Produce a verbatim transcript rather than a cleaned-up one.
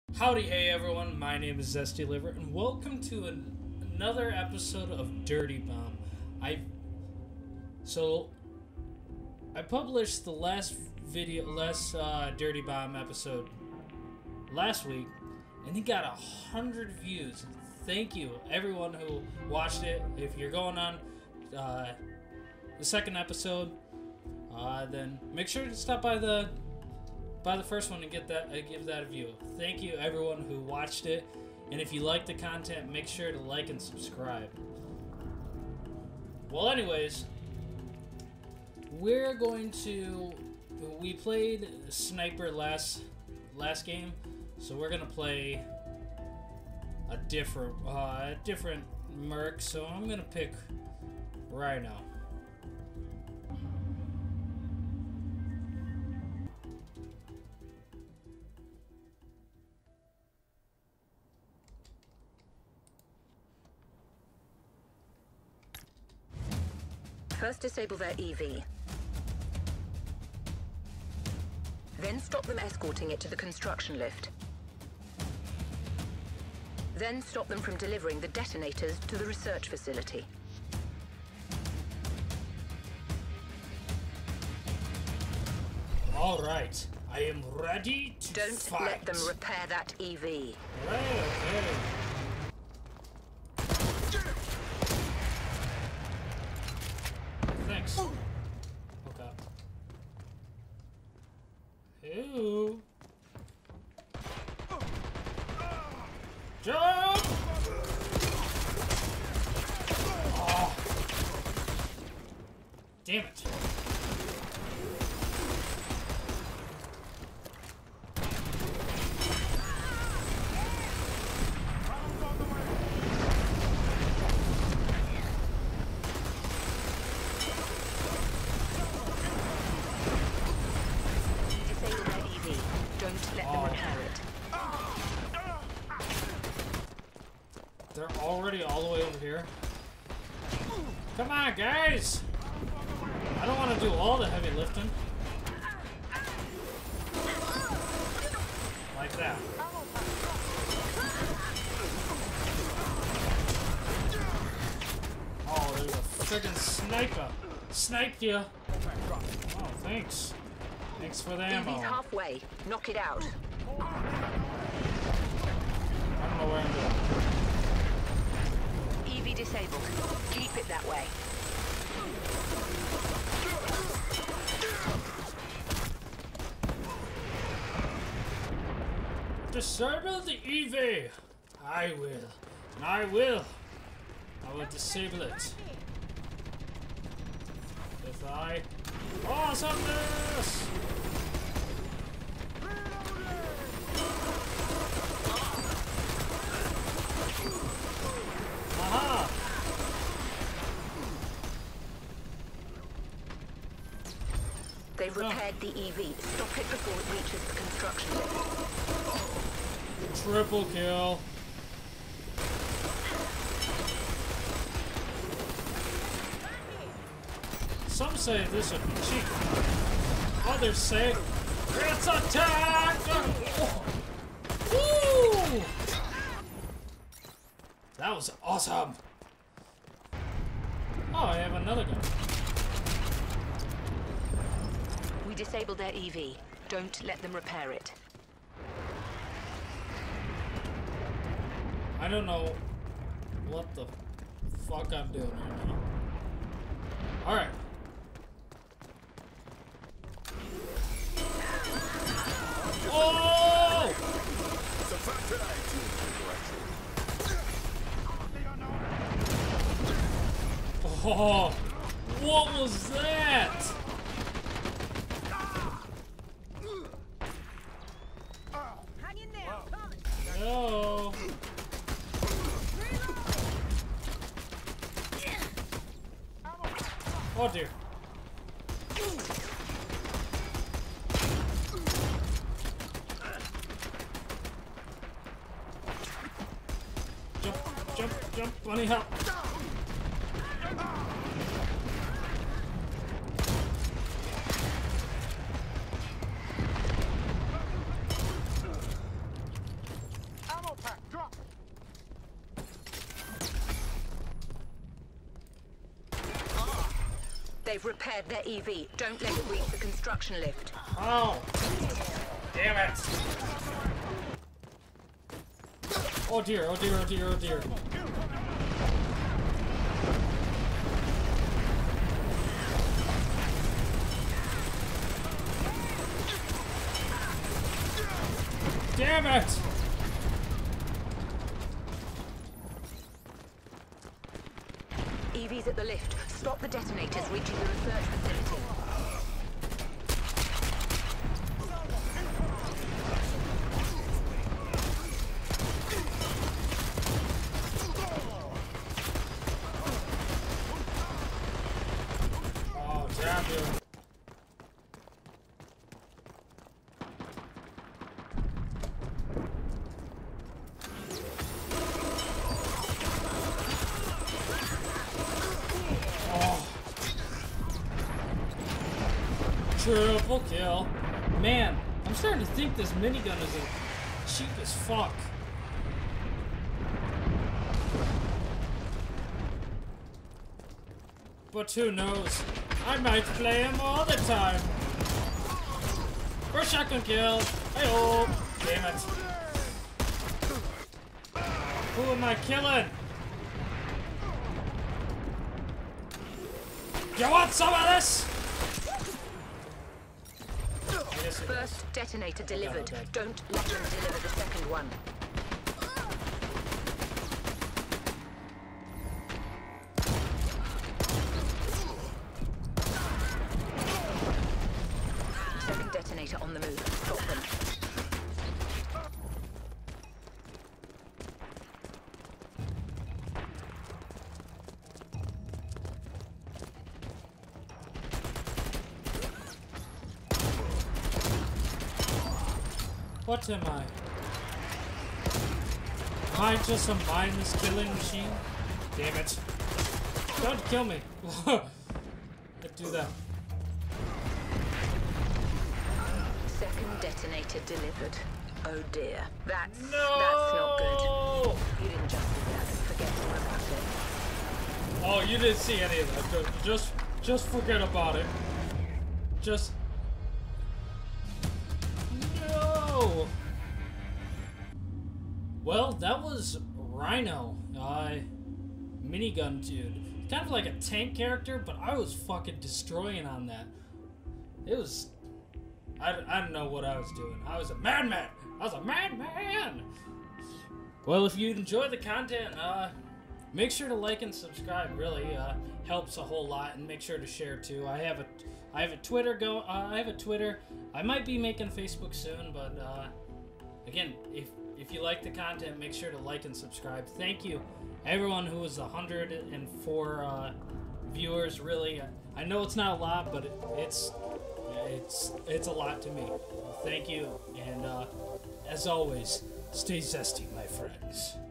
Howdy, hey everyone, my name is Zesty Liver, and welcome to an, another episode of Dirty Bomb. I so I published the last video, last uh, Dirty Bomb episode last week, and it got a hundred views. Thank you, everyone who watched it. If you're going on uh, the second episode, uh, then make sure to stop by the by the first one and get that, uh, give that a view. Thank you, everyone who watched it, and if you like the content, make sure to like and subscribe. Well, anyways, we're going to. We played Sniper last last game, so we're gonna play a different uh, a different Merc. So I'm gonna pick Rhino. First disable their E V. Then stop them escorting it to the construction lift. Then stop them from delivering the detonators to the research facility. All right, I am ready to Don't fight. let them repair that E V. Right, okay. Thanks. Okay. Ew. Jump! Oh. Damn it. Disable their E V. Don't let them Oh. repair it. They're already all the way over here. Come on, guys! I don't want to do all the heavy lifting. Like that. Oh, there's a friggin' sniper. Sniped you. Oh, thanks. Thanks for the E V's ammo. halfway. Knock it out. I don't know where I'm going. E V disabled. Keep it that way. Disable the E V! I will. And I will. I will disable it. If I... Awesomeness! Aha! They've repaired the E V. Stop it before it reaches the construction lift. Triple kill. Some say this would be cheap. Others say it's attack! Oh. Woo! That was awesome. Oh, I have another gun. We disabled their E V. Don't let them repair it. I don't know what the fuck I'm doing right now. Alright. Oh! Oh! What was that? Hang in there, I'm coming. No. Oh dear. Jump, jump, jump, bunny hop. Ammo pack, drop. They've repaired their E V. Don't let it reach the construction lift. Oh! Damn it! Oh dear, oh dear, oh dear, oh dear. Damn it! E V's at the lift. Stop the detonators reaching the research facility. Oh, damn you. Triple kill. Man, I'm starting to think this minigun is a cheap as fuck. But who knows? I might play him all the time. First shotgun kill. Hey-oh. Damn it. Who am I killing? You want some of this? First detonator delivered. okay. Don't let them deliver the second one. Second detonator on the move. Stop them. What am I? Am I just a mindless killing machine? Damn it. Don't kill me. Don't do that. Second detonator delivered. Oh dear. That's No! that's not good. You didn't just do that. Forget all about it. Oh, you didn't see any of that. Just, just, just forget about it. Just. No. Well, that was Rhino, uh, minigun dude. Kind of like a tank character, but I was fucking destroying on that. It was. I, I don't know what I was doing. I was a madman. I was a madman. Well, if you enjoy the content, uh, make sure to like and subscribe. Really, uh, helps a whole lot, and make sure to share too. I have a, I have a Twitter go. Uh, I have a Twitter. I might be making Facebook soon, but uh, again, if if you like the content, make sure to like and subscribe. Thank you, everyone who was one hundred four uh, viewers. Really, I know it's not a lot, but it, it's it's it's a lot to me. Thank you, and uh, as always, stay zesty, my friends.